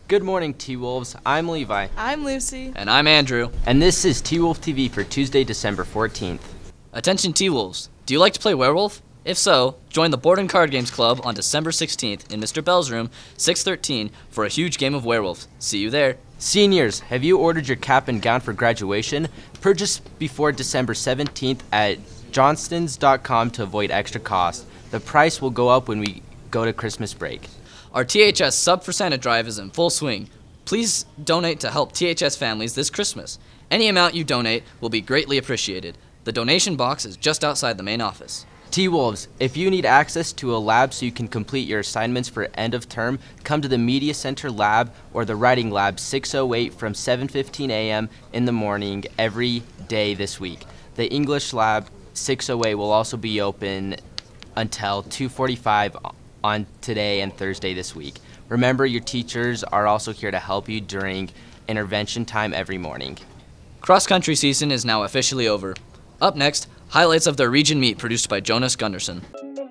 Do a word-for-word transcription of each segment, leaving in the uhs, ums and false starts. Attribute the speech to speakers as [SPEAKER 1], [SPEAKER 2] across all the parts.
[SPEAKER 1] Good morning, T-Wolves. I'm Levi.
[SPEAKER 2] I'm Lucy.
[SPEAKER 3] And I'm Andrew.
[SPEAKER 1] And this is T-Wolf T V for Tuesday, December fourteenth.
[SPEAKER 3] Attention T-Wolves. Do you like to play werewolf? If so, join the Board and Card Games Club on December sixteenth in Mister Bell's room, six thirteen, for a huge game of werewolf. See you there.
[SPEAKER 1] Seniors, have you ordered your cap and gown for graduation? Purchase before December seventeenth at johnstons dot com to avoid extra cost. The price will go up when we go to Christmas break.
[SPEAKER 3] Our T H S Sub for Santa drive is in full swing. Please donate to help T H S families this Christmas. Any amount you donate will be greatly appreciated. The donation box is just outside the main office.
[SPEAKER 1] T-Wolves, if you need access to a lab so you can complete your assignments for end of term, come to the Media Center Lab or the Writing Lab six oh eight from seven fifteen a m in the morning every day this week. The English Lab six oh eight will also be open until two forty-five on today and Thursday this week. Remember, your teachers are also here to help you during intervention time every morning.
[SPEAKER 3] Cross-country season is now officially over. Up next, highlights of their region meet produced by Jonas Gunderson.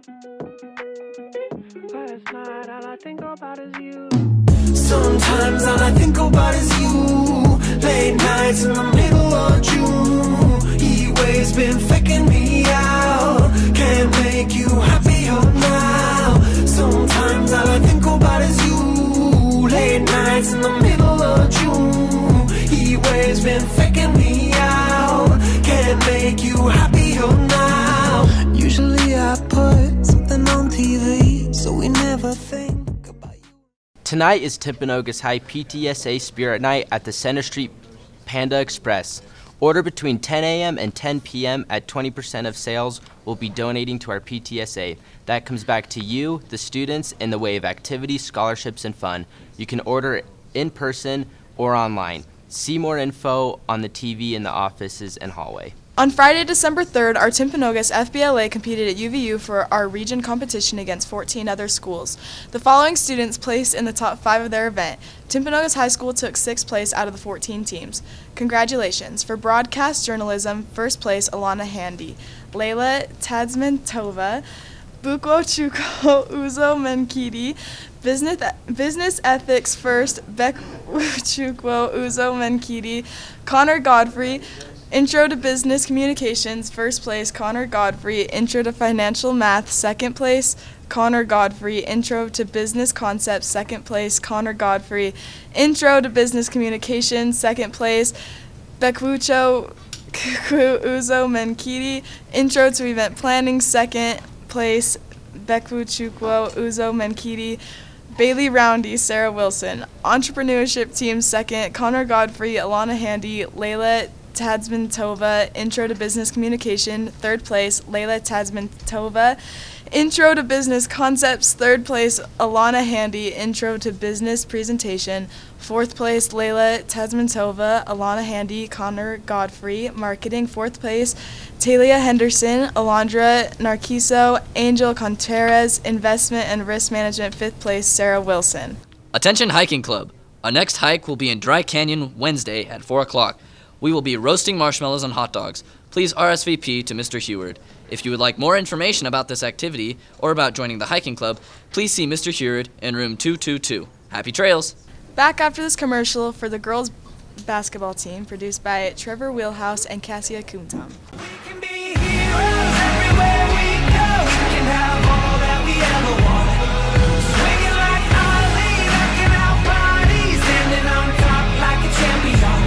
[SPEAKER 4] Sometimes all I think about is you. Late nights in the middle of June. He always been faking me out. Can't make you happier now. Sometimes all I think about is you. Late nights in the middle of June. He always been faking me out. Can't make you happier now. Usually I put something on T V, so we never think about you.
[SPEAKER 1] Tonight is Timpanogos High P T S A Spirit Night at the Center Street Panda Express. Order between ten a m and ten p m at twenty percent of sales will be donating to our P T S A. That comes back to you, the students, in the way of activities, scholarships, and fun. You can order in person or online. See more info on the T V in the offices and hallway.
[SPEAKER 2] On Friday, December third, our Timpanogos F B L A competed at U V U for our region competition against fourteen other schools. The following students placed in the top five of their event. Timpanogos High School took sixth place out of the fourteen teams. Congratulations. For broadcast journalism, first place, Alana Handy. Layla Tadzmantova, Bukwo Chuko Uzo Menkidi. Business, business ethics first, Bekwchukwo Uzo Menkidi. Connor Godfrey. Intro to Business Communications, first place, Connor Godfrey. Intro to Financial Math, second place, Connor Godfrey. Intro to Business Concepts, second place, Connor Godfrey. Intro to Business Communications, second place, Bekwucho Uzo Menkidi. Intro to Event Planning, second place, Bekwuchukwo Uzo Menkidi. Bailey Roundy, Sarah Wilson. Entrepreneurship Team, second, Connor Godfrey, Alana Handy. Layla Tadzmantova. Intro to Business Communication, third place, Layla Tadzmantova. Intro to Business Concepts, third place, Alana Handy. Intro to Business Presentation, fourth place, Layla Tadzmantova. Alana Handy, Connor Godfrey. Marketing, fourth place, Talia Henderson. Alondra Narciso. Angel Contreras. Investment and Risk Management, fifth place, Sarah Wilson.
[SPEAKER 3] Attention Hiking Club. Our next hike will be in Dry Canyon Wednesday at four o'clock. We will be roasting marshmallows and hot dogs. Please R S V P to Mister Heward. If you would like more information about this activity or about joining the hiking club, please see Mister Heward in room two two two. Happy trails!
[SPEAKER 2] Back after this commercial for the girls' basketball team, produced by Trevor Wheelhouse and Cassia Kuntam.
[SPEAKER 4] We can be heroes everywhere we go. We can have all that we ever want. Swinging like Ali, rocking out bodies, standing on top like a champion.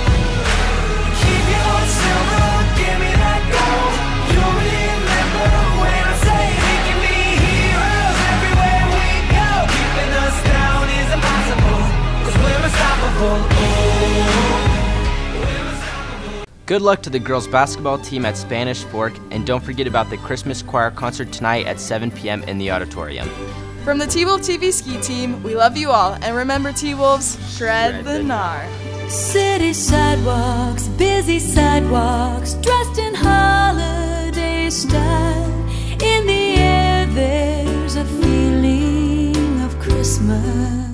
[SPEAKER 4] Keep your silver, give me that gold. You'll remember when I say we can be heroes everywhere we go. Keeping us down is impossible, 'cause we're unstoppable. Oh.
[SPEAKER 1] Good luck to the girls basketball team at Spanish Fork, and don't forget about the Christmas choir concert tonight at seven p m in the auditorium.
[SPEAKER 2] From the T-Wolf T V ski team, we love you all, and remember, T-Wolves, shred, shred the gnar.
[SPEAKER 5] City sidewalks, busy sidewalks, dressed in holiday style. In the air there's a feeling of Christmas.